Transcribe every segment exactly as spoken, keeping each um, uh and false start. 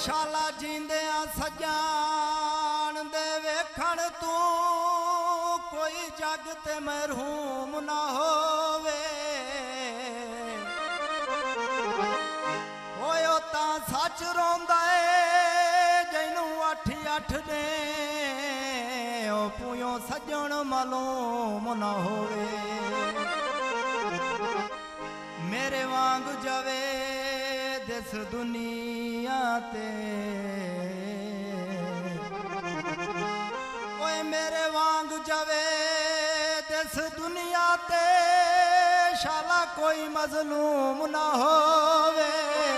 शाला जींदिया सजान दे वेखण तू कोई जग ते महरूम ना होवे होयो ता सच रोंदा है जैनू अठ अठ दे ओ पुयो सजण मालूम ना होवे मेरे वांग जावे दिस दुनिया ते ओए मेरे वांग जावे दिस दुनिया ते शाला कोई मजलूम ना होवे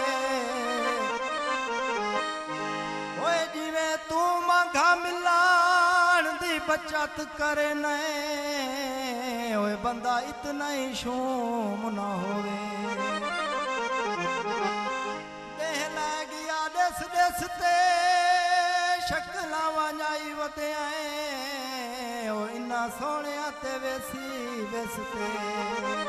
ओए जिवे तू मंगा मिलान दी बचत करे ने ओए बंदा इतना ही शूम ना होवे देस देस ते शक्ल वंजाई वते ओ इन्ना सोहणिया ते वेसी वेस ते